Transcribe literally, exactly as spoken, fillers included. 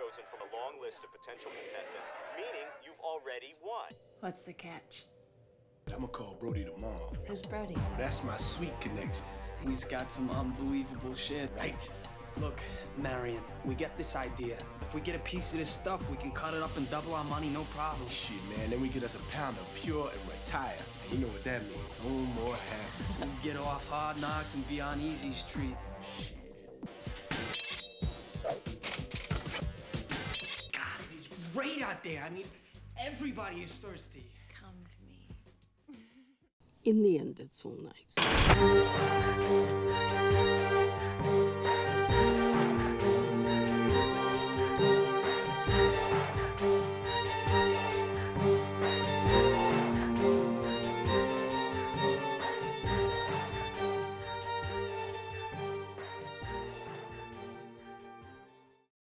chosen from a long list of potential contestants, meaning you've already won. What's the catch? I'm gonna call Brody tomorrow. Who's Brody? That's my sweet connection. He's got some unbelievable shit. Righteous. Look, Marion, we get this idea. If we get a piece of this stuff, we can cut it up and double our money, no problem. Shit, man, then we get us a pound of pure and retire. And you know what that means. No more hassle. We get off Hard Knocks and be on Easy Street. God, it is great out there. I mean, everybody is thirsty. Come to me. In the end, it's all nice.